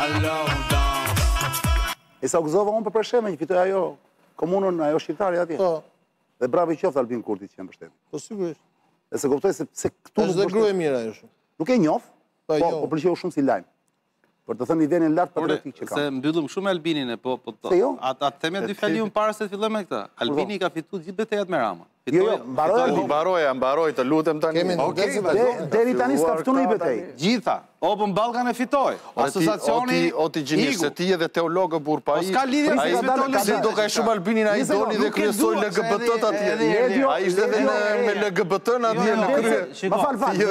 E sa gëzova unë për Preshevën, që fitoj ajo komunën, ajo shqiptari atje. Dhe bravo i qoftë Albin Kurti që janë mbështetur. Po sigurisht. E se kuptoj se këtu është dhe grua e mira ajo shumë. Nuk e njoh, po pëlqeu shumë si lajm. Për të thënë nivelin lart patriotik që ka. Se mbyllëm shumë Albinin e po atë theme dy fjali unë para se të fillojmë me këtë. Albini ka fituar gjithë betejat me Rama. Mbaroj, të lutem tani. Deri tani s'ka fituar një betejë. Gjitha. Open Balkan e fitoi. Asociacioni Oti gjinisht se ti edhe teolog burpa ai. Ska lidhje me fitolli. Se do ka shumë Albinin ai doli dhe kryesoi LGBT-t atje. Ai ishte edhe me LGBT-n atje në krye. Ma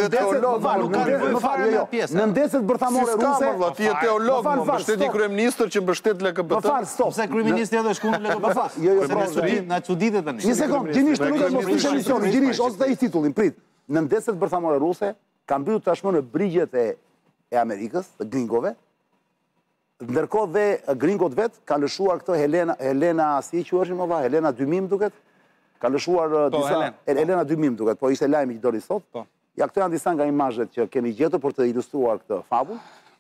fal, në ndecet bërthamore ruse. Ti je teolog, mbështeti kryeministër që mbështet LGBT. Ma fal, stop. Pse kryeministri edhe shkon në LGBT. Jo, na çuditë tani. Një sekond, gjinisht nuk e mos ishte emisioni, gjinisht ose ta i titullin, prit. Në ndecet bërthamore ruse kanë mbyllur tashmë në brigjet e Amerikës, të gringove, ndërkohë dhe gringot vetë ka lëshuar këtë Helena, si që është mëva, Helena Dymim duket, ka lëshuar Helena Dymim duket, po ishte lajmi që doli sot. Ja, këto janë disa nga imazhet që kemi gjetur për të ilustruar këtë fabull.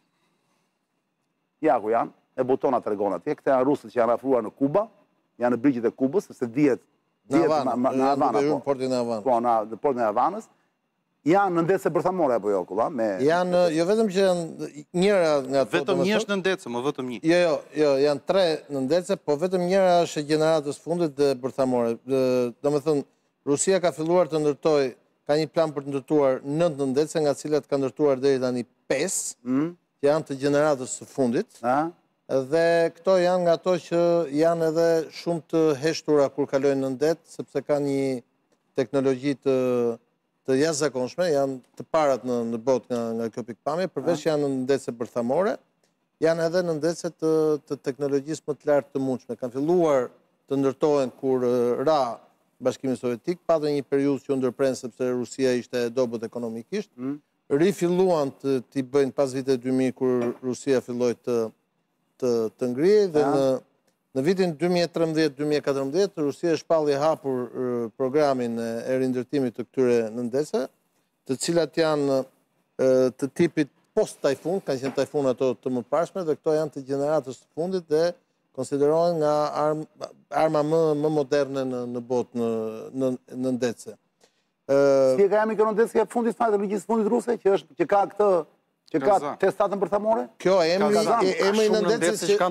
Ja, ku janë, e botona të regon atje, këte janë rusët që janë afruar në Kuba, janë në brigjet e Kubës, sepse dihet në Havana, në portin e Havanës. Po, në portin e Havanës. Janë në ndecë bërthamore, apo jo, kula? Janë, jo vetëm që janë njëra nga të... Vetëm një është në ndecë, më vetëm një. Jo, janë 3 në ndecë, po vetëm njëra është e gjeneratës fundit dhe bërthamore. Do me thënë, Rusia ka filluar të ndërtoj, ka një plan për të ndërtuar 9 në ndecë, nga cilat ka ndërtuar deri tani 5, që janë të gjeneratës së fundit. Dhe këto janë nga to që janë edhe shumë të heshtura kur kalojnë në ndecë, sepse ka një teknologji të jashtëzakonshme, janë të parat në botë nga kjo pikpamje, përveç janë në ndecë bërthamore, janë edhe në ndecë të teknologjisë më të lartë të mundshme. Kanë filluar të ndërtohen kur ra Bashkimi Sovjetik, pa dhe një periudhë që u ndërpren sepse Rusia ishte e dobët ekonomikisht, rifilluan t'i bëjnë pas vitet 2000 kur Rusia filloi të ngrihej dhe në vitin 2013-2014, Rusia shpalli hapur programin e rindërtimit të këtyre nëndese, të cilat janë të tipit post-tajfun, kanë qenë tajfun ato të më pashme, dhe këto janë të gjeneratës të fundit dhe konsiderohen nga arma më moderne në botë në ndece. Si e ka jam i kërë ndece ke fundit fajtë, lëgjisë fundit ruse, që ka këtë që ka testatën bërthamore? Kjo emri në ndecë që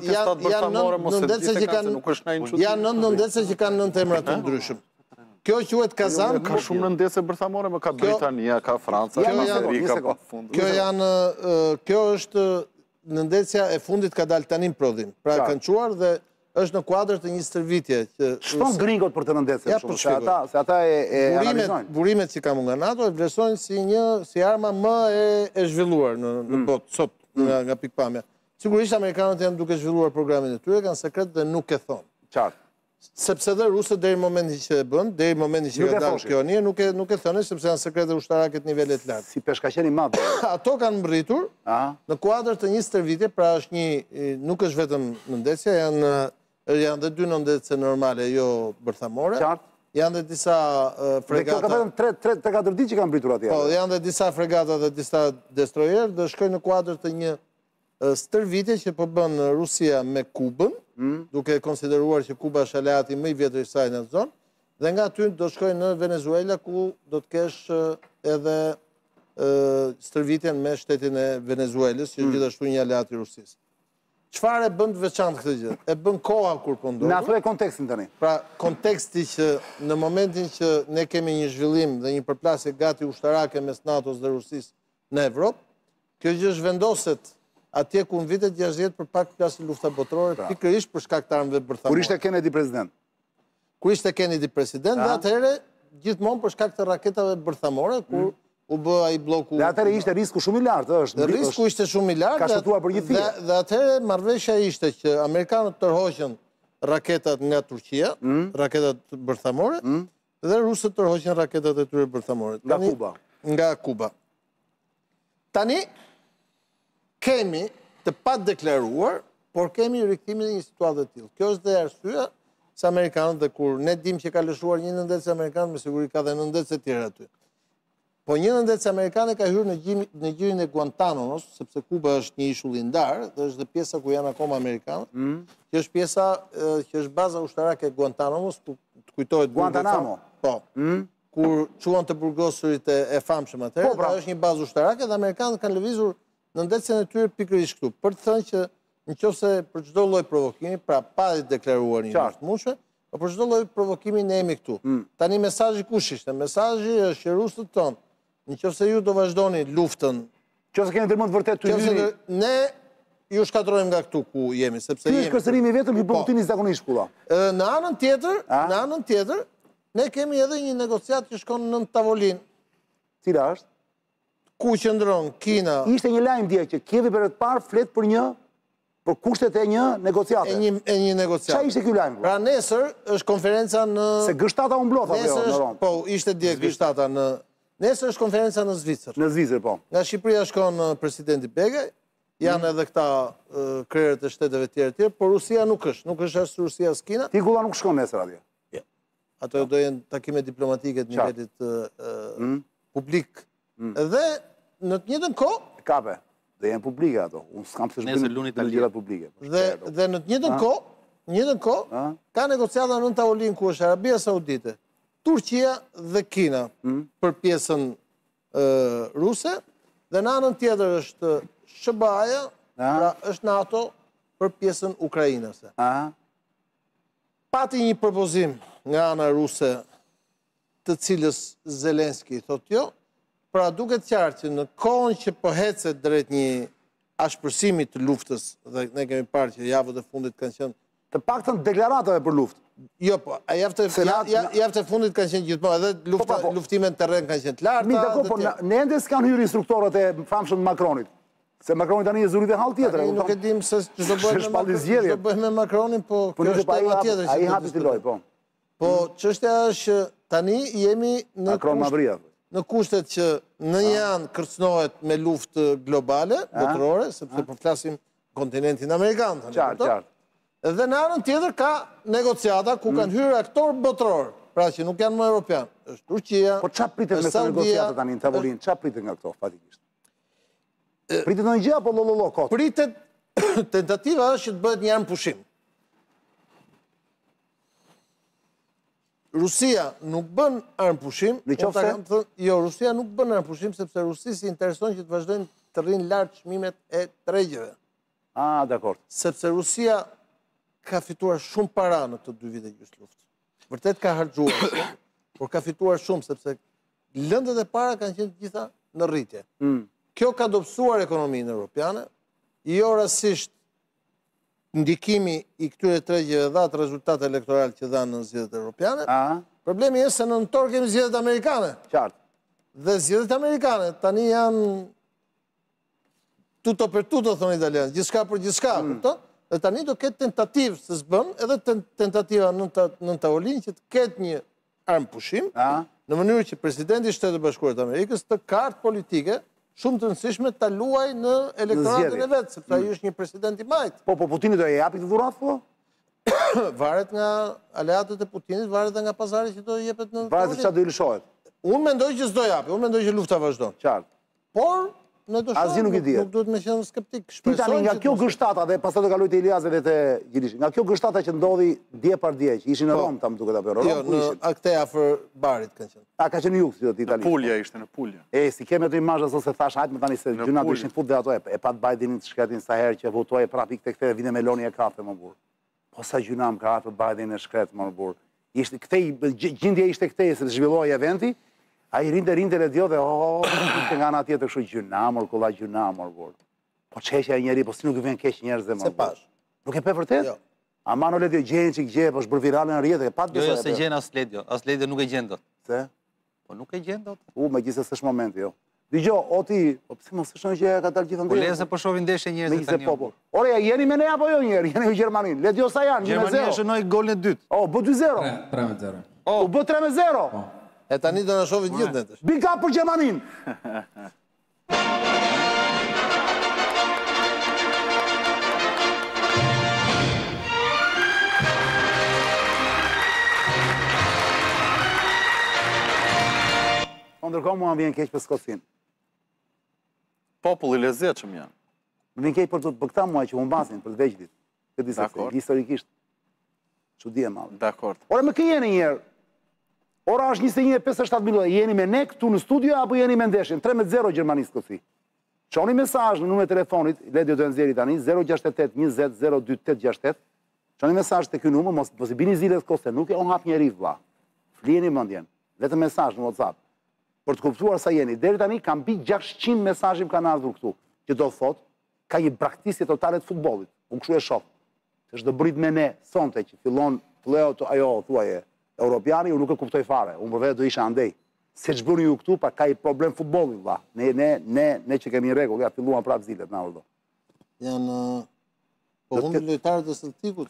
janë në ndecë që kanë 9 emra të ndryshëm. Kjo quhet Kazan. Ka shumë në ndecë bërthamore, më ka Britania, ka Franca, ka Amerika, pa fund. Kjo është në ndecëja e fundit ka dalë tanim prodhim. Pra kanë quar dhe është në kuadrë të një stërvitje. Shton gringot për të nëndecë shumë, se ata e analizojnë. Burimet që kam nga NATO e vlerësojnë si arma më e zhvilluar në botë, sot nga pikpamja. Sigurisht, Amerikanët janë duke zhvilluar programin e tyre, kanë sekret dhe nuk e thonë. Qartë. Sepse dhe rusët deri momentin që e bënë, deri momentin që ka dalë kjo një, nuk e thonë, sepse janë sekrete ushtarake të nivellet lartë. Si peshkaqeni madhë. Ato kanë mbërritur në kuadrë të një stërvitje, pra është një, nuk është vetëm nëndecja, janë dhe 2 nëndece normale, jo bërthamore. Qartë. Janë dhe disa fregata... Dhe kjo ka vetëm 3-4 ditë që kanë mbritur atje. Po, janë dhe disa fregata dhe disa destroyer, dhe shkojnë në kuadrë të një stërvitje që po bënë Rusia me Kubën, duke konsideruar që Kuba është aleati më i vjetër i saj në zonë, dhe nga ty do shkojnë në Venezuela, ku do të kesh edhe stërvitjen me shtetin e Venezuelës, që gjithashtu një aleati i Rusisë. Qëfar e bënd veçantë këtë gjithë? E bënd koha kur pëndohë. Në atë e kontekstin të një. Pra, konteksti që në momentin që ne kemi një zhvillim dhe një përplasje gati ushtarake mes NATO-s dhe Rusisë në Evropë, kjo gjë zhvendoset atje ku në vitet 60 për pak plasë lufta botërore, pikërisht për shkak të armëve bërthamore. Kur ishte Kennedy president? Kur ishte Kennedy president, dhe atëhere gjithmonë për shkak të raketave bërthamore, kur u bë ai bloku... Dhe atëhere ishte risku shumë i lartë, është... Dhe risku ishte shumë i lartë... Ka shëtuar për gjithë. Dhe atëhere marrëveshja ishte që Amerikanët tërhoqën raketat nga Turqia, raketat bërthamore, dhe Rusët tërhoqën raketat e tyre bërthamore. Nga Kuba. Nga Kuba. Tani, kemi të pat deklaruar, por kemi rikëtimin e një situatë të tillë. Kjo është dhe arsyeja se Amerikanët, dhe kur ne dim që ka lëshuar një nëndecë Amerikanët, me siguri ka dhe nëndecë e tjera aty. Po një nëndecë amerikane ka hyrë në gjirin e Guantanamos, sepse Kuba është një ishull i ndarë, dhe është dhe pjesa ku janë akoma amerikanë. Kjo është pjesa, që është baza ushtarake e Guantanamos, ku të kujtojët... Guantanamo? Po. Kur quan të burgosurit e famshëm atëherë, pra është një bazë ushtarake dhe amerikanët kanë lëvizur nëndecën e tyre pikërisht këtu. Për të thënë që nëse për çdo lloj provokimi, pra pa deklaruar një luftë mushme, por për çdo lloj provokimi ne jemi këtu. Tani mesazhi kush ishte? Mesazhi është që rusët tonë, nëse ju do vazhdoni luftën, nëse keni ndërmend vërtet të hyni, ne ju shkatrojmë nga këtu ku jemi, sepse jemi. Ky është kërcënimi vetëm që po kuptoni zakonisht kulla. Në anën tjetër, ne kemi edhe një negociat që shkon në tavolinë. Cila është? Ku qëndron Kina? Ishte një lajm dje që Kievi për të parë flet për kushtet e një negociate. E një negociate. Qa ishte kjo lajm? Pra nesër është konferenca në... Se G7 u mblodha apo jo në Rom? Po, ishte dje G7 në... Nesër është konferenca në Zvicër. Në Zvicër, po. Nga Shqipëria shkon presidenti Begaj, janë edhe këta krerët e shteteve tjere, por Rusia nuk është as Rusia as Kina. Ti kulla nuk shkon nesër atje? Ato do jenë takime diplomatike të nivelit publik. Dhe në të njëjtën kohë... Kape, dhe jenë publike ato. Unë s'kam të shbënë në gjërat publike. Dhe në të njëjtën kohë, ka negociata në tavolinë ku është Arabia Saudite, Turqia dhe Kina për pjesën ruse, dhe në anën tjetër është SBA-ja, pra është NATO për pjesën ukrainase. Pati një propozim nga ana ruse të cilës Zelenski thot jo, pra duket qartë që në kohën që po hecet drejt një ashpërsimi të luftës, dhe ne kemi parë që javët e fundit kanë qenë të paktën deklaratave për luftë. Jo, po, javët e fundit kanë qenë gjithmonë, edhe luftime në terren kanë qenë të larta. Po, ne ende s'kanë hyrë instruktorët e famshëm Macronit. Se Macronit tani e zuri dhe hall tjetër. Nuk e dim se ç'do bëhet me Macronin, po kjo është tema tjetër. Ai hapi të loj, po. Po, çështja është tani jemi në kushtet që në një anë kërcënohet me luftë globale, botërore, sepse po flasim kontinentin amerikan. Qartë. Dhe në anën tjetër ka negociata ku kanë hyrë aktor botëror, pra që nuk janë më europian. Është Turqia, po qa pritet me së negociata tani në tavolinë? Qa pritet nga këto, fatikisht? Pritet në një gjë, apo lololo kotë? Pritet, tentativa është që të bëhet një armë pushim. Rusia nuk bën armë pushim. Jo, Rusia nuk bën armë pushim, sepse Rusisi intereson që të vazhdojnë të rrinë lartë çmimet e tregjeve. Dakord. Sepse Rusia ka fituar shumë para në këto 2 vite gjysmë luftë. Vërtet ka harxuar, por ka fituar shumë, sepse lëndët e para kanë qenë gjitha në rritje. Kjo ka dobësuar ekonominë europiane, jo rastësisht ndikimi i këtyre tregjeve dha atë rezultate elektorale që dhanë në zgjedhjet europiane. Problemi është se në nëntor kemi zgjedhjet amerikane. Qartë. Dhe zgjedhjet amerikane tani janë tutto per tutto, thonë italianë, gjithçka për gjithçka, kupton? Dhe tani do ketë tentativë se s'bën, edhe tentativa në tavolinë që të ketë një armë pushim, në mënyrë që presidenti i Shtetit Bashkuar të Amerikës të kartë politike shumë të rëndësishme ta luaj në elektoratin e vet, sepse ai është një president i majt. Po Putini do e japi këtë dhuratë, po? Varet nga aleatët e Putinit, varet nga pazari që do jepet në... Varet se çfarë do i lëshohet. Unë mendoj që s'do japi, unë mendoj që lufta vazhdon. Qartë. Por asgjë nuk i dihet. Nuk duhet me qenë skeptik. Ti tani nga kjo G7 dhe pastaj do kaloj te Iliazi dhe te Gjilishi. Nga kjo G7 që ndodhi dje par dje, që ishin në Rom, tam duket apo Rom. Jo, në akte afër barit kanë qenë. Ka qenë jug si Itali. Në Pulja ishte, në Pulja. Si kemi ato imazhe se thash hajt me tani se gjuna do ishin fut dhe ato e pat Bidenin të shkretin sa herë që votoi prapë tek këthe vinte Meloni e kafe më burr. Po sa gjuna më ka ato Biden e shkret më burr. Ishte kthej gjendja ishte kthej se zhvilloi eventi. A i rinte e dio dhe nga nga tjetër kështu gjunamor, kulla gjunamor, bor. Po qeshja e njeri, po si nuk i vjen keq njerëz dhe më. Se pash. Nuk e pe vërtet? Jo. A ma në ledjo gjenë që i gjenë, po shbër virale në rjetë, e pat Jo, se gjenë as ledjo nuk e gjenë dot. Se? Po nuk e gjenë dot. Me gjithë se s'është momenti, jo. Digjo, o ti, po pëse mos është në që ka dalë gjithë ndërë? Po leze po shohin ndeshje njerëz tani. Ore, jeni me ne apo jo njerë? Jeni me Gjermanin. Ledjo sa janë, 1-0. Gjermania shënoi golin e dytë. O, bë 2-0. 3-0. O, bë 3-0. E tani do në shohin gjithë netësh. Bika për Gjermanin. ndërkohë mua më vjen keq për Skocin. Populli lezetshëm janë. Më vjen keq për këta muaj që humbasin për të vegjëlit. Këtë disa historikisht. Çudi e madhe. Dakor. Ora më jeni një herë. Ora është 21:57 minuta. Jeni me ne këtu në studio apo jeni me ndeshjen? 3-0 Gjermani Skoci. Çoni mesazh në numrin e telefonit, le të nxjerrni tani 068 20 02868. Çoni mesazh te ky numër, mos i bini zile Skocë, nuk e on hap njerëz vlla. Flieni mendjen. Vetëm mesazh në WhatsApp. Për të kuptuar sa jeni. Deri tani kam mbi 600 mesazhe më kanë ardhur këtu, që do thotë ka një braktisje totale të futbollit. Unë kështu e shoh. Është do brit me ne sonte që fillon play-out ajo thuaje Europiani, unë nuk e kuptoj fare. Unë për vetë do isha andej. Se që bëni ju këtu, pa ka i problem futbolin, vlla. Ne që kemi rregull, ja filluan prapë zilet, na vëdo. Janë po humbin lojtarët e Celticut.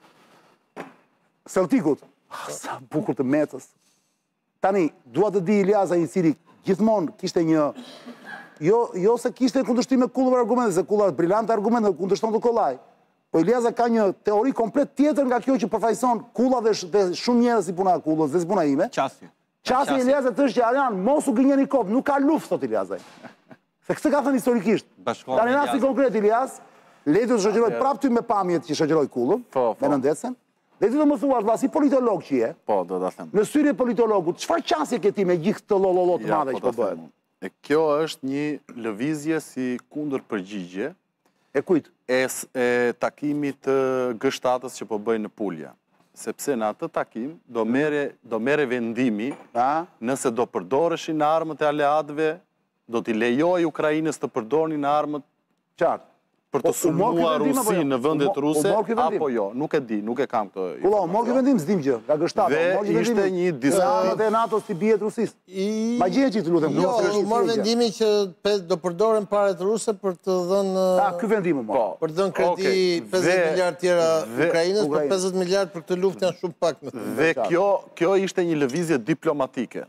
Celticut? Sa bukur të Metës. Tani, dua të di Iliaza i cili gjithmonë kishte një jo se kishte kundërshtim me Kullëve argumente, se Kulla brillante argumente kundërshton të Kollaj. Po Iliaza ka një teori komplet tjetër nga kjo që përfaqëson Kulla dhe shumë njerëz si puna e Kullës dhe si puna ime. Qasi Iliaza të është që Arjan, mos u gënjeni kopë, nuk ka luftë, thot Iliaza. Se këtë ka thënë historikisht. Tani rasti konkret Iliaz, lejtë të shoqëroj prapë ty me pamjet që shoqëroj Kullën, me nëndecen. Dhe ti do më thuash, vlla, si politolog që je, po, do ta them. Në syrin e politologut, çfarë qasje ke ti me gjithë këtë lololo të madhe që po bëhet? Kjo është një lëvizje si kundër përgjigje. E kujt? E takimit të G7-s që po bëjnë në Pulja. Sepse në atë takim do mere vendimi nëse do përdoreshin armët e aleatëve, do t'i lejoj Ukrainës të përdornin armët qartë. Për të sulmuar Rusin në vëndet ruse, apo jo, nuk e di, nuk e kam këtë. Kula, mor këtë vendim, s'dim gjë, nga G7. Dhe ishte një diskutim. Dhe NATO si bjet Rusis. Ma gjenë që të lutem. Jo, mor vendimi që do përdoren paret ruse për të dhënë... Ky vendim, mor. Për të dhënë kredi 50 miliard tjera Ukrainës, për 50 miliard për këtë luftë janë shumë pak. Dhe kjo ishte një lëvizje diplomatike.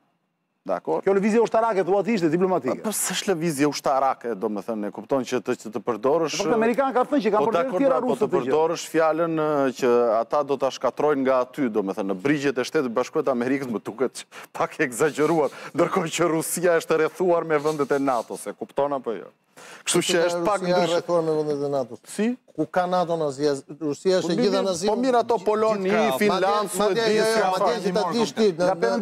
Kjo lëvizje ushtarake, thua ti ishte diplomatike. Për së është lëvizje ushtarake, do me thënë, e kupton që të përdorësh... Për Amerikanë ka thënë që ka përdorë tjera rusët të gjë. Po të përdorësh fjallën që ata do të shkatrojnë nga aty, do me thënë, në brigjet e Shtetit Bashkuar të Amerikës më duket pak e egzageruar, ndërkohë që Rusia është rrethuar me vendet e NATO, se kupton apo jo. Kështu që është pak Rusia është rrethuar me vendet e NATO. Si? Ku ka NATO në Azia? Rusia është e gjitha në Azia? Po mirë ato Poloni, Finland, Suedi,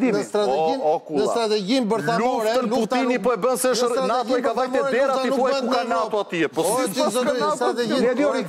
në strategjin bërthamore... Luftën Putini po e bën se është NATO i ka vajtë e dera t'i thuaj ku ka NATO atje. Po si s'ka NATO atje?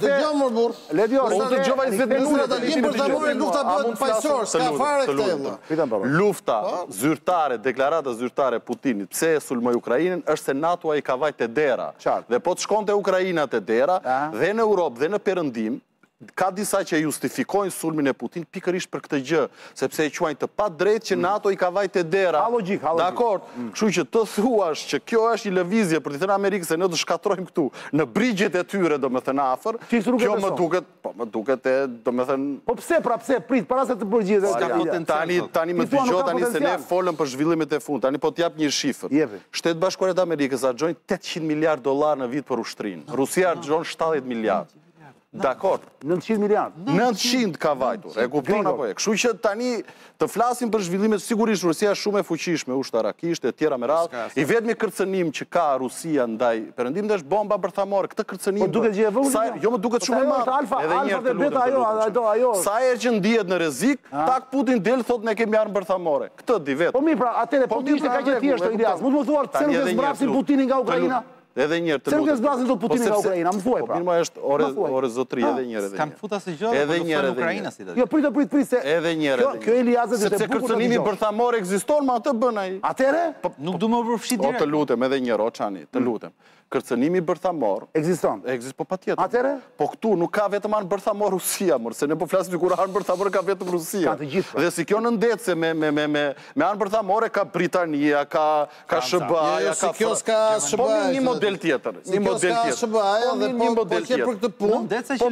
Lufta zyrtare, deklarata zyrtare Putinit, pse e sulmoj Ukrainën, është se NATO i ka vajtë e dera. Dhe po të shkonte Ukrainat e dera, dhe në Europë dhe në perëndim, ka disa që justifikojnë sulmin e Putin pikërisht për këtë gjë, sepse e quajnë të pa drejt që NATO i ka vajtë e dera. Dakor, kështu që të thuash që kjo është një lëvizje për të thënë Amerikës se ne do shkatrojmë këtu në brigjet e tyre, do me thënë afër, kjo më duket e, do me thënë... Po pse, prit, para se të përgjigjet. Tani më dëgjoj tani se ne folëm për zhvillimet e fund, tani po t'jap një shifër. Shtetet Bashkuara të Amerikës argjojnë $800 miliard në vit për ushtrinë. Rusia argjon 70 miliard. Dakor. 900 miliard. 900 ka vajtur. E kupton apo e? Kështu që tani të flasim për zhvillimet, sigurisht Rusia është shumë e fuqishme, ushtarakisht e tjera me radhë. I vetmi kërcënim që ka Rusia ndaj perëndim është bomba bërthamore. Këtë kërcënim. Po duket gjë e vogël. Jo, më duket shumë e madhe. Alfa dhe beta ajo. Sa herë që ndihet në rrezik, tak Putin del thotë ne kemi armë bërthamore. Këtë di vetë. Po mirë, pra, atëre po ishte kaq e thjeshtë Ilias. Mund të më thuar pse nuk e zbrasin Putinin nga Ukraina? Edhe njërë të lutem. Se nuk e zbrasin do Putinin nga Ukraina, më thuaj pra. Po mirë ma është ore zotri, edhe njërë. S'kan futa se gjë, po do të Ukraina si do. Jo, prit se edhe njërë. Kjo Iliazet është e bukur. Sepse kërcënimi bërthamor ekziston, ma atë bën ai. Atëre? Nuk du më përfshi direkt. O të lutem, edhe njërë, o Çani, të lutem. Kërcënimi bërthamor ekziston. Po patjetër. Atëre? Po këtu nuk ka vetëm anë bërthamor Rusia, mor, se ne po flasim kur anë bërthamor ka vetëm Rusia. Ka të gjithë. Dhe si kjo në ndetse me anë bërthamore ka Britania, ka SBA-ja, ka kjo s'ka SBA. Po një model tjetër. Një model tjetër. SBA-ja dhe po që për këtë punë. Po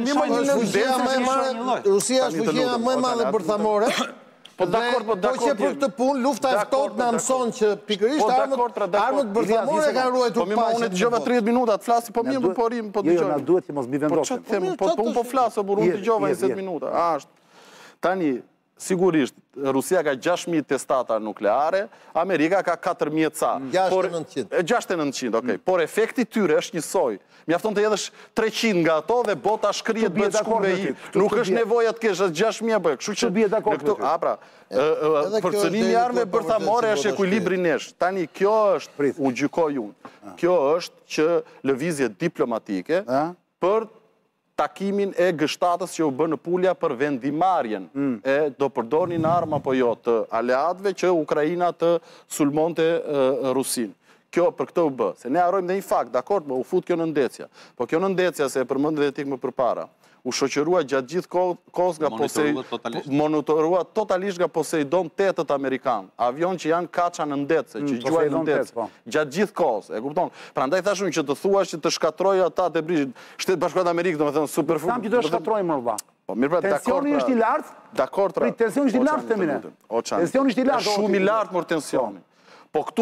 Rusia është fuqia më e madhe bërthamore. Po që për këtë punë, lufta e ftohtë na mëson që pikërisht armët bërthamore kanë ruajtur paqen. Po mirë, unë dëgjova 30 minuta të flasim, po mirë po rim, po dëgjoj. Jo, na duhet që mos mbi vendosim. Po unë po flas, por unë dëgjova 20 minuta. Tani sigurisht, Rusia ka 6.000 testata nukleare, Amerika ka 4.000 ca. 6.900. 6.900, okej. Por efekti tyre është njësoj. Mjafton të jedhësh 300 nga ato dhe bota shkrijet bëhet shkumbe i. Nuk është nevoja të kesh 6.000 bëhet. Kështu që bie dakord me ty. Pra, përcënimi i armëve bërthamore është ekuilibri nesh. Tani kjo është, u gjykoj unë. Kjo është që lëvizje diplomatike për takimin e gështatës që u bë në Pulja për vendimarjen e do përdornin armë apo jo të aleatëve që Ukraina të sulmonte Rusin. Kjo për këtë u bë. Se ne harrojmë dhe një fakt, dakord, u fut kjo në ndecja. Po kjo në ndecja, se e përmendë dhe tik më përpara, u shoqërua gjatë gjithë kohës nga monitorua totalisht nga Poseidon 8 amerikan. Avion që janë kaça në ndecë, që gjuajnë në ndecë. Gjatë gjithë kohës, e kupton? Prandaj thashun që të thuash që të shkatrojë ata të brishin. Shtetë Bashkuar të Amerikës, domethënë superfuq. Tham që do shkatrojmë më valla. Po mirë, tensioni është i lartë. Dakord. Tensioni është i lartë temine. Tensioni është i lartë. Shumë i lartë mor tensioni. Po këtu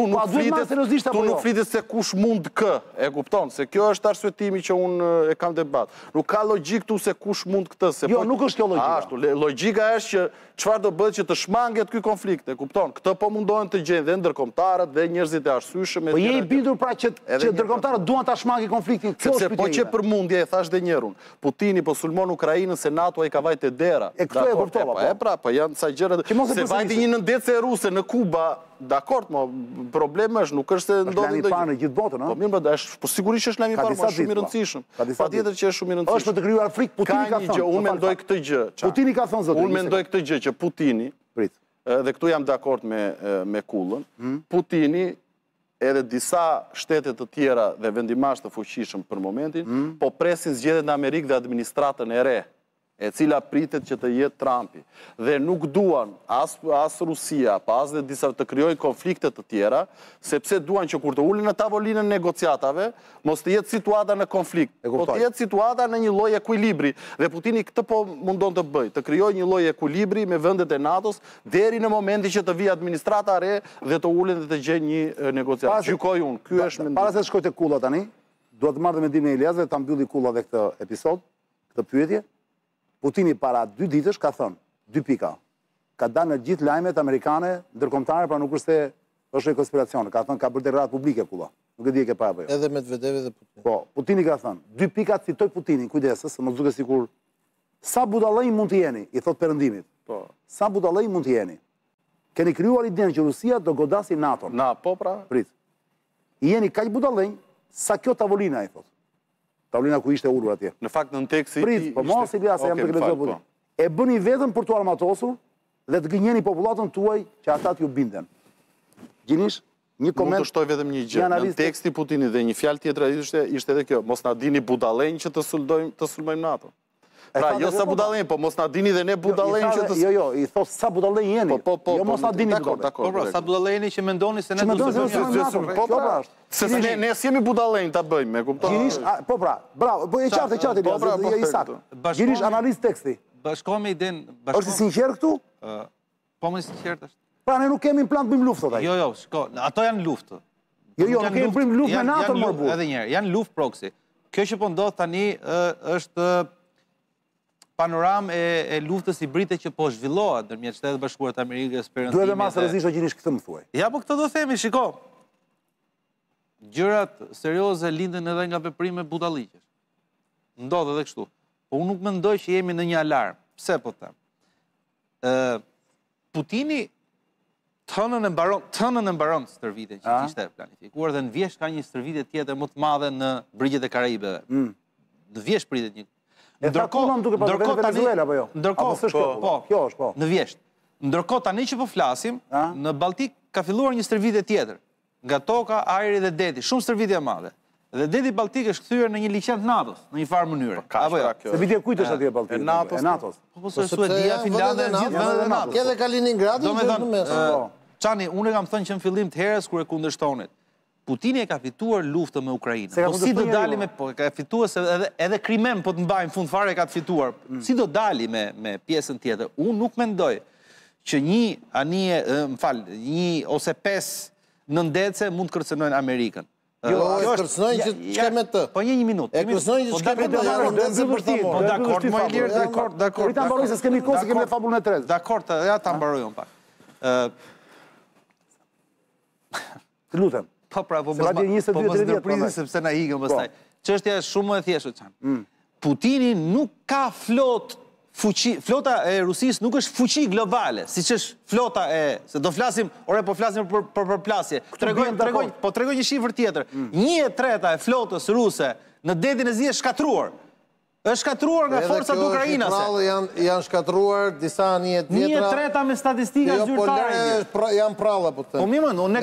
nuk flitet se kush mund kë, e kupton, se kjo është arsyetimi që unë e kam debat. Nuk ka logjik këtu se kush mund këtë. Jo, nuk është kjo logjika. Logjika është që çfarë do bëhet që të shmanget ky konflikt, e kupton. Këtë po mundohen të gjejnë dhe ndërkombëtarët dhe njerëzit e arsyeshëm. Po je i bindur pra që ndërkombëtarët duan ta shmangin konfliktin. Sepse po që përmundje e thash dhe njerun. Putini po sulmon Ukrainën se NATO ai ka vajtë dera. E këtë e kuptova. E pra, po janë sa gjëra se vajti një nëndece ruse në Kuba. Dakord, mo problemi është, nuk është se ndodhin do parë në gjithë botën, ëh? Po mirë, po sigurisht është lajmi i parë, shumë i rëndësishëm. Patjetër që është shumë i rëndësishëm. Është për të krijuar frikë, Putini ka thënë. Unë mendoj këtë gjë. Putini ka thënë zotë. Unë mendoj këtë gjë që Putini, dhe këtu jam dakord me Kullën, Putini edhe disa shtetet të tjera dhe vendimarrës të fuqishëm për momentin, po presin zgjedhjet në Amerikë dhe administratën e re, e cila pritet që të jetë Trumpi. Dhe nuk duan as Rusia, pa as dhe disa të krijojnë konflikte të tjera, sepse duan që kur të ulen në tavolinën negociatave, mos të jetë situata në konflikt, po të jetë situata në një lloj ekuilibri. Dhe Putini këtë po mundon të bëjë, të krijojë një lloj ekuilibri me vendet e NATO-s deri në momentin që të vijë administrata re dhe të ulen dhe të gjejnë një negociat. Gjykoj unë, ky është mendimi. Para se të shkoj te Kulla tani, dua të marr mendimin e Elias dhe ta mbylli Kulla dhe këtë episod, këtë pyetje. Putini para 2 ditësh ka thënë, 2 pika, ka dalë në gjithë lajmet amerikane, ndërkombëtare, pra nuk është se është një konspiracion, ka thënë ka bërë deklarat publike Kulla. Nuk e di e ke para apo jo. Edhe Medvedev dhe Putin. Po, Putini ka thënë, 2 pika citoj Putinin, kujdesës, se mos duket sikur sa budallëj mund të jeni, i thot Perëndimit. Po, sa budallëj mund të jeni. Keni krijuar idenë që Rusia do godasi NATO-n. Na, po pra. Prit. Jeni kaq budallëj sa kjo tavolina, i thot. Tavolina ku ishte ulur atje. Në fakt në tekst Prit, po mos Elias, jam të lexoj. E bëni vetëm për t'u armatosur dhe të gënjeni popullatën tuaj që ata t'ju binden. Gjinish, një koment. Mund të shtoj vetëm një gjë. Në teksti Putinit dhe një fjalë tjetër ishte edhe kjo, mos na dini budallënj që të sulmojmë NATO. Pra, jo sa budallënj, po mos na dini dhe ne budallënj që të Jo, i thos sa budallënj jeni. Jo mos na dini budallënj. Po pra, sa budallëj jeni që mendoni se ne do të sulmojmë. Po pra. Se ne s'jemi budallënj ta bëjmë, e kupton? Gjinish, po pra, bravo, po e qartë Elias, i saktë. Gjinish analizë teksti. Bashkohemi idenë... Është i sinqert këtu? Po më sinqert është. Pra, ne nuk kemi plan të bëjmë luftë, thotaj. Jo, shko, ato janë luftë. Jo, nuk kemi bëjmë luftë me NATO, më burr. Edhe njerë, janë luftë proxy. Kjo që po ndodh tani është panoram e luftës hibride që po zhvillohet ndërmjet Shtetet Bashkuara të Amerikës, Perëndimit. Duhet të mas rrezikshëm Gjinish këtë më thuaj. Ja, po këtë do themi, shiko. Gjërat serioze linden edhe nga veprime budalliqesh. Ndodh edhe kështu. Po unë nuk mendoj që jemi në një alarm. Pse po them? Putini tënën e mbaron stërvitjen që ishte planifikuar dhe në vjesh ka një stërvitje tjetër më të madhe në brigjet e Karajibeve. Në vjesh pritet një. Ndërkohë Venezuela apo jo? Po, në vjesht. Ndërkohë tani që po flasim, në Baltik ka filluar një stërvitje tjetër. Nga toka, ajri dhe deti, shumë stërvitje madhe. Dhe deti Baltik është kthyer në një liqen të NATO-s, në një farë mënyre. Apo jo? Stërvitje kujt është atje Baltik? E NATO-s. Po se Suedia, Finlandia, gjithë vendet e NATO-s. Edhe Kaliningradin gjithë në mes. Çani, unë kam thënë që në fillim të herës kur e kundërshtonit. Putini e ka fituar luftën me Ukrainën. Po si do dali me ka fituar se edhe Krimen po të mbajnë fund fare ka të fituar. Si do dali me pjesën tjetër? Unë nuk mendoj që një ose 5 nëndece mund të kërcënojnë Amerikën. E kërcënojnë që qke me të. Po një minutë. E kërcënojnë që qke me të janë ndezë bërthamore. Po dakord, më i lirë, dakord. Rita mbaroj se s'kemi kohë, se kemi fabulën e tretë. Dakord, ja ta mbaroj unë pak. Të lutem. Po pra, po mos ndërprisi sepse na ikëm pastaj. Çështja është shumë e thjeshtë çan. Putini nuk ka flota e Rusisë nuk është fuqi globale, siç është flota se do flasim, po flasim për përplasje. Tregoj një shifër tjetër. 1/3 e flotës ruse në detin e Zi është shkatruar. Është shkatruar nga forcat ukrainase. Janë shkatruar disa njët vjetra. 1/3 me statistika zyrtare. Janë pralla, po të temë.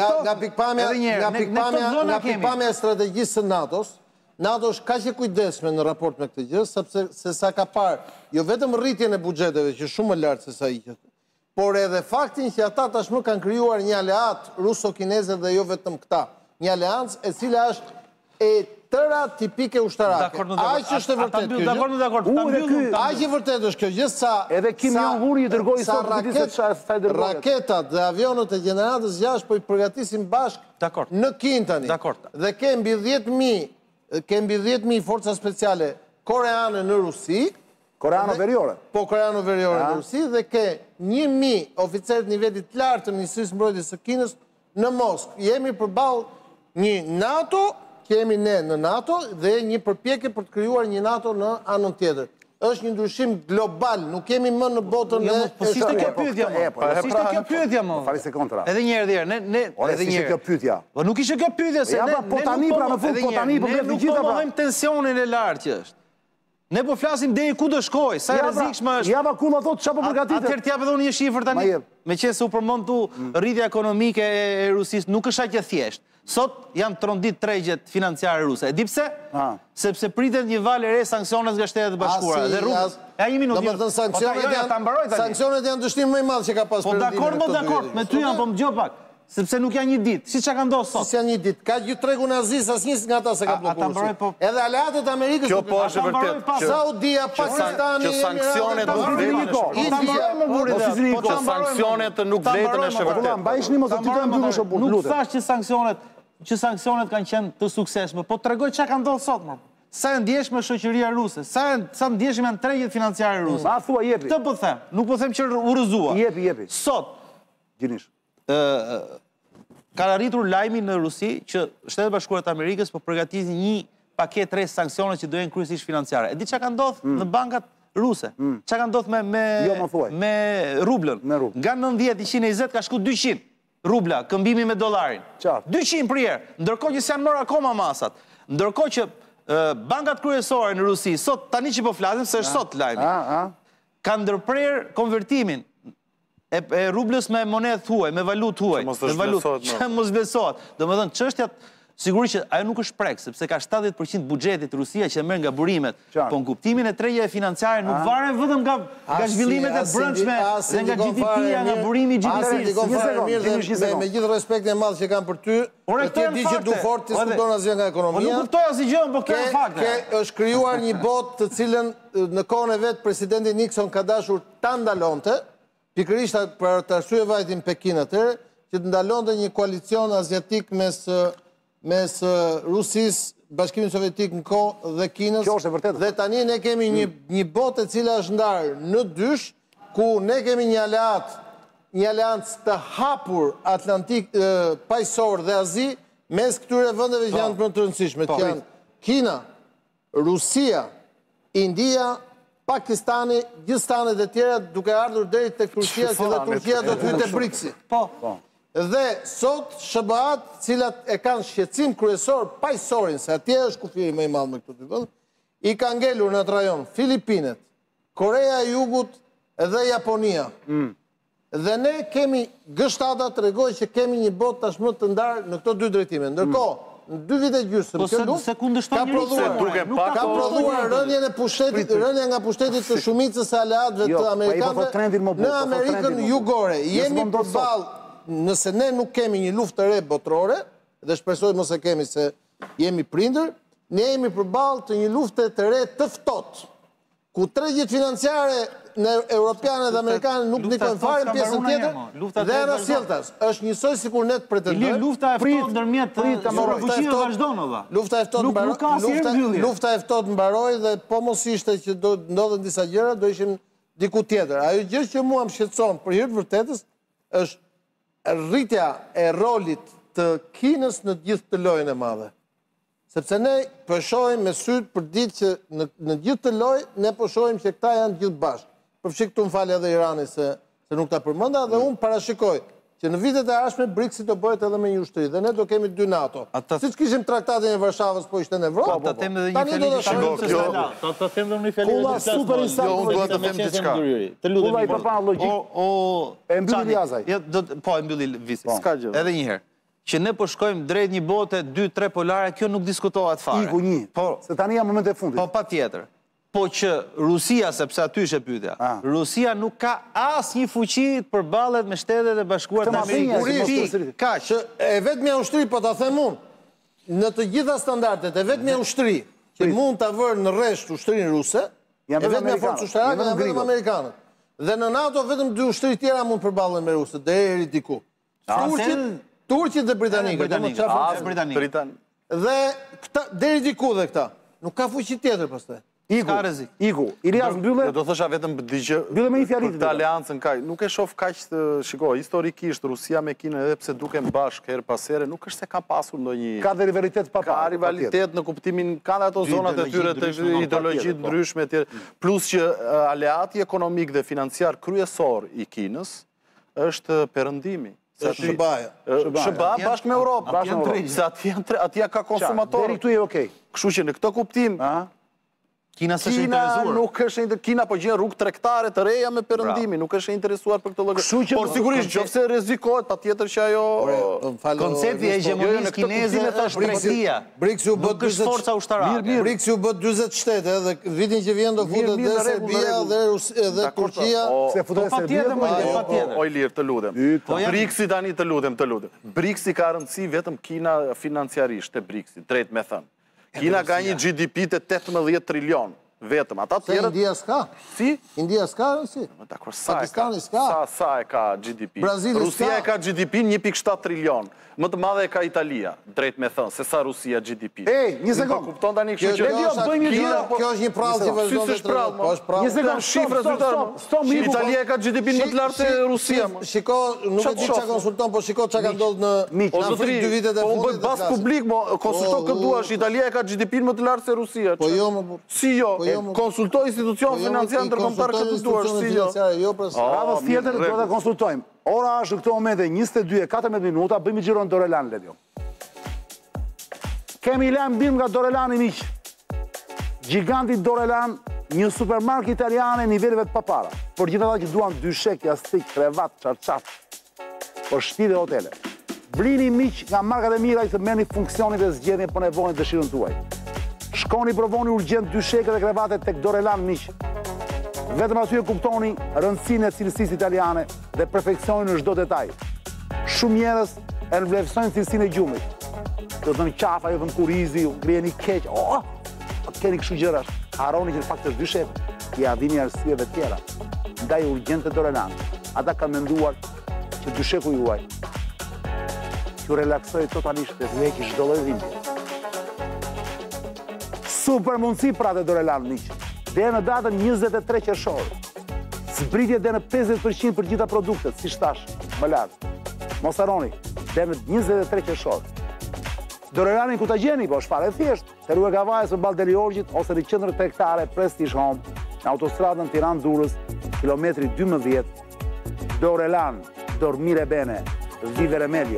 Nga pikpamja e strategjisë së NATO-s, NATO është ka që kujdesme në raport me këtë gjë, sepse se sa ka parë, jo vetëm rritjen e bugjeteve, që shumë më lartë se sa iqët, por edhe faktin që ata tashmë kanë kryuar një aleat ruso-kineze dhe jo vetëm këta. Një aleancë e cila është e tëra tipike ushtarake. Aq është e vërtet kjo gjë. Aq e vërtet është kjo gjë sa edhe Kim Jong-un i dërgoi sot raketat dhe avionët e gjeneratës 6 po i përgatisin bashkë në Kintani. Dhe ke mbi 10.000 forca speciale koreane në Rusi. Koreano veriore. Po, koreano veriore në Rusi, dhe ke 1.000 oficerët nivelit lartë të Ministrisë Mbrojtjes së Kinës në Moskë. Jemi përballë një NATO, kemi ne në NATO, dhe një përpjekje për të krijuar një NATO në anën tjetër. Është një ndryshim global, nuk kemi më në botën e... Po si shte kjo pyetja, mo? Si shte kjo pyetja, mo? Fali se kontra. Edhe njerë dherë, Ore, si shte kjo pyetja? Po nuk ishe kjo pyetja, se ne nuk pomohojmë tensionin e lartë që është. Ne po flasim deri ku do shkoj, sa e rrezikshme është. Java kulla thot çfarë po përgatitet. Atëherë t'jap edhe unë një shifër tani. Me qenë se u përmend tu rritja ekonomike e Rusisë, nuk është aq e thjeshtë. Sot janë trondit tregjet financiare ruse. E di pse? Sepse pritet një valë e re sanksionet nga Shtetet e Bashkuara. Dhe rrugë. Ja një minutë. Domethënë sanksionet janë dështim më i madh që ka pas Perëndimi. Po dakord, me ty janë, po më dëgjoj pak. Sepse nuk janë një ditë. Si çka ka ndodhur sot? Si janë një ditë. Ka gjithë tregu nazist, asnjë nga ata se ka bllokuar. Edhe aleatët e Amerikës. Kjo po është vërtet. Saudia, Pakistani, që sanksionet nuk vletën që sanksionet nuk vletën është vërtet. Mbajshni mos të fitojmë mbyllësh o punë. Nuk thash që sanksionet kanë qenë të suksesshme, po tregoj çka ka ndodhur sot, më. Sa e ndjeshme shoqëria ruse, sa ndjeshme janë tregjet financiare ruse. Ma thua jepi. Këtë po them, nuk po them që u rrëzua. Jepi. Sot Gjinish. Ka arritur lajmi në Rusi që Shtetet e Bashkuara të Amerikës po përgatisin një paketë re sanksionet që do jenë kryesisht financiare. E di çka ka ndodhur në bankat ruse? Çka ka ndodhur me rublën? Nga 90-120 ka shku 200 rubla këmbimi me dollarin. 200 për herë, ndërkohë që s'janë marrë akoma masat. Ndërkohë që bankat kryesore në Rusi sot tani që po flasim se është sot lajmi. Kanë ndërprer konvertimin e rublës me monedë huaj, me valutë huaj. Që mos vlerësohet. Domethënë çështjat sigurisht që ajo nuk është prek, sepse ka 70% buxhetit Rusia që merr nga burimet. Po në kuptimin e tregjeve financiare nuk varen vetëm nga zhvillimet e brendshme dhe nga GDP-ja, nga burimi i GDP-së. Me gjithë respektin e madh që kam për ty, ti di që du fort të diskuton asgjë nga ekonomia. Po nuk kuptoj asgjë gjë, po këto fakte. Është krijuar një botë të cilën në kohën e vet presidenti Nixon ka dashur ta ndalonte. Pikërisht për të arsye vajtin Pekin atëherë, që të ndalonte një koalicion aziatik mes Rusisë, Bashkimit Sovjetik në kohë dhe Kinës. Kjo është e vërtetë. Dhe tani ne kemi një botë e cila është ndarë në dysh, ku ne kemi një aleancë të hapur Atlantik paqësor dhe Azi mes këtyre vendeve që janë të rëndësishme, që janë Kina, Rusia, India, Pakistani, gjithë stanet e tjera duke ardhur deri tek Turqia, që dhe Turqia do të hyjë te BRICS-i. Dhe sot SBA-t, cilat e kanë shqetësim kryesor paqësorin, se atje është kufiri më i madh me këto dy vende, i kanë ngelur në atë rajon Filipinet, Korea e Jugut dhe Japonia. Dhe ne kemi G7 tregoj që kemi një botë tashmë të ndarë në këto dy drejtime. Ndërkohë, në 2 vite gjysmë, kjo luftë ka prodhuar rënje nga pushtetit të shumicës së aleatëve të amerikanëve në Amerikën jugore. Jemi përballë, nëse ne nuk kemi një luftë të re botërore, dhe shpresoj mos e kemi se jemi prindër, ne jemi përballë të një lufte të re të ftohtë. ku tregjet financiare në Europiane dhe Amerikane nuk ndikojnë fare në pjesën tjetër, dhe era sjelltas. Është njësoj sikur ne pretendojmë. Lufta e ftohtë ndërmjet fuqive vazhdon valla. Lufta e ftohtë mbaroi dhe po mos ishte që do ndodhen disa gjëra, do ishim diku tjetër. Ajo gjë që mua më shqetëson për hir të vërtetës është rritja e rolit të Kinës në gjithë të lojën e madhe. Sepse ne përshojmë me sytë për ditë që në gjithë të lojë, ne përshojmë që këta janë gjithë bashkë. Përfshi këtu më falja dhe Irani se nuk ta përmenda, dhe unë parashikoj që në vitet e ardhshme BRICS-i do bëhet edhe me një ushtri, dhe ne do kemi 2 NATO. Siç kishim traktatin e Varshavës, po ishte në Evropë. Tani do të shkojmë. Ta them edhe një fjalë. Kulla super instant. Unë do të them diçka. Kulla i përpa logjik. E mbylli Azaj. Po e mbylli Visi. S'ka gjë. Edhe një herë. Që ne po shkojmë drejt një bote 2-3 polare, kjo nuk diskutohet fare. Iku një. Se tani jam moment e fundit. Po patjetër. Po që Rusia, sepse aty është e pyetja, Rusia nuk ka asnjë fuqi të përballet me Shtetet e Bashkuara të Amerikës. Kaq, e vetmja ushtri, po ta them unë, në të gjitha standardet, e vetmja ushtri që mund ta vërë në rresht ushtrinë ruse, e vetmja forcë ushtarake janë vetëm amerikanët. Dhe në NATO vetëm 2 ushtri tjera mund të përballen me rusët, deri diku. Turqit dhe Britanikët. Dhe deri diku dhe këta. Nuk ka fuqi tjetër pastaj. Iku, Ilias mbyllë. Do thosha vetëm mbyllë me një fjalë këtë aleancën kaq. Nuk e shoh kaq të shikoj, historikisht Rusia me Kinën edhe pse duken bashkë her pas here, nuk është se ka pasur ndonjë. Ka dhe rivalitet pa ka rivalitet në kuptimin kanë ato zonat e tyre të ideologji të ndryshme etj. Plus që aleati ekonomik dhe financiar kryesor i Kinës është perëndimi. SBA bashkë me Europë. Se atje ka konsumatorë. Deri këtu je okej. Kështu që në këtë kuptim Kina nuk është Kina po gjen rrugë tregtare të reja me perëndimin, nuk është interesuar për këtë lloj. Por sigurisht nëse rrezikohet, patjetër që ajo koncepti i hegemonisë kineze është tregtia. BRICS-i u bë 40 forca ushtarake. BRICS-i u bë 40 shtete dhe vitin që vjen do futet dhe Serbia dhe Turqia. Se futet Serbia. O Ilir, të lutem. BRICS-i tani të lutem. BRICS-i ka rëndësi vetëm Kina financiarisht te BRICS-i, drejt me thënë. Kina ka një GDP të 18 trilion, vetëm. Ata tjerët... Se India s'ka? Si? India s'ka rëndësi? Pakistani s'ka? Sa e ka GDP? Brazili s'ka? Rusia e ka GDP 1.7 trilion. Më të madhe e ka Italia, drejt me thënë, se sa Rusia GDP. Një sekund. Kupton tani kështu që... Kjo është një prallë që vazhdon të trellë. Një sekund, shifra zyrtare. Italia e ka GDP më të lartë se Rusia. Shiko, nuk e di çka konsulton, po shiko çka ka ndodhur në Afrikë 2 vitet e fundit. Po bëj bas publik, konsulto këtë duash, Italia e ka GDP më të lartë se Rusia. Po jo më. Si jo? Konsultoj institucion financiar ndërkombëtar këtë duash, si jo? Radhës tjetër do ta konsultojmë. Ora është në këto momente 22:14 minuta, bëjmë gjiron Dorelan, Ledio. Kemi lënë bim nga Dorelani miq. Giganti Dorelan, një supermarket italiane niveleve të papara. Për gjithë ata që duan dyshek, jastik, krevat, çarçaf, për shtëpi dhe hotele. Blini miq nga markat e mira që merrni funksionin dhe zgjedhjen për nevojën dhe dëshirën tuaj. Shkoni provoni urgjent dyshekët dhe krevatet tek Dorelan miq. Vetëm aty e kuptoni rëndësinë e cilësisë italiane dhe perfeksionin në çdo detaj. Shumë njerëz e vlerësojnë cilësinë e gjumit. Do të thënë qafa, do të thënë kurizi, ngrieni keq. Keni kështu gjëra. Harroni që në fakt është dyshek. Ja vini arsyeve tjera. Ndaj urgjente Dorelan. Ata kanë menduar që dysheku juaj ju relaksoj totalisht dhe heqi çdo lloj dhimbje. Super mundësi pra te Dorelan miq. Deri në datën 23 qershor. Zbritje deri në 50% për gjitha produktet, si thash, më lart. Mos harroni, deri në 23 qershor. Dorelanin ku ta gjeni, po është fare thjesht, te rruga Kavajës së Baldeli Orgjit ose në qendër tregtare Prestige Home, në autostradën Tiranë-Durrës, kilometri 12. Dorelan, dormire bene, vivere meglio.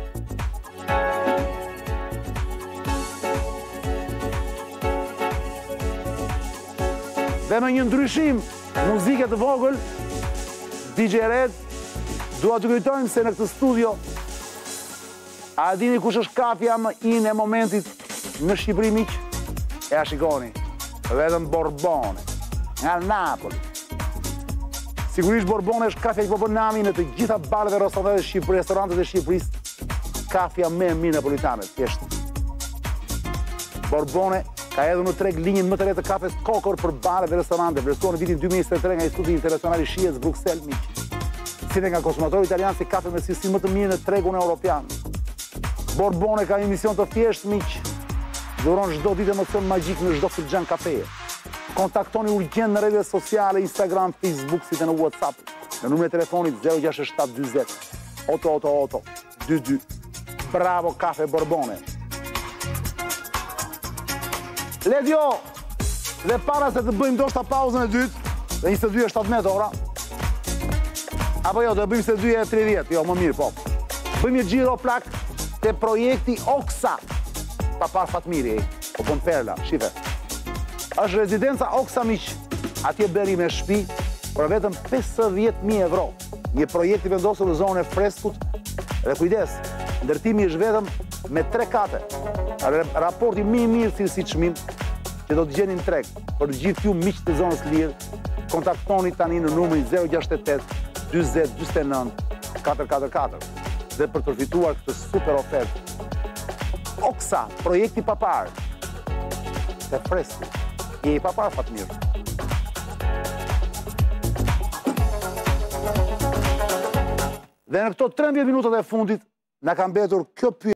Dhe me një ndryshim muzike të vogël, DJ Red, dua të kujtojmë se në këtë studio a dini kush është kafja më in e momentit në Shqipëri miq? E a shikoni, vetëm Borbone, nga Napoli. Sigurisht Borbone është kafja që po bën nami në të gjitha baret dhe restorantet e Shqipërisë, kafja më e mirë napolitane, thjesht. Borbone, ka edhe në treg linjën më të re të kafes kokor për bare dhe restorante, vlerësuar në vitin 2023 nga Instituti Internacional i Shijes Bruxelles, miq. Cilë nga konsumatori italian si kafe me cilësi më të mirë në tregun evropian. Borbone ka emision të thjeshtë, miq. Dhuron çdo ditë emocion magjik në çdo filxhan kafeje. Kontaktoni urgjent në rrjetet sociale, Instagram, Facebook, si dhe në WhatsApp, në numrin e telefonit 067 40 888 22. Bravo Kafe Borbone. Ledio, dhe para se të bëjmë ndoshta pauzën e dytë, dhe 22:17 ora, apo jo, do bëjmë 22:30, jo, më mirë, po. Bëjmë një gjiro plak të projekti Oksa, pa par Fatmiri, po bën perla, shife. Është rezidenca Oksa, miq, atje bëri me shtëpi, për vetëm 50.000 euro. Një projekt i vendosur në zonën e freskut, dhe kujdes, ndërtimi është vetëm me 3 kate. Raporti më i mirë cilësi çmim që do të gjeni në treg. Për gjithë ju miq të zonës lirë, kontaktoni tani në numrin 068 40 49 444 dhe për të përfituar këtë super ofertë. Oksa, projekti papar. Te freski. Je i papar, Fatmir. Dhe në këto 13 minutat e fundit na ka mbetur kjo pyetje.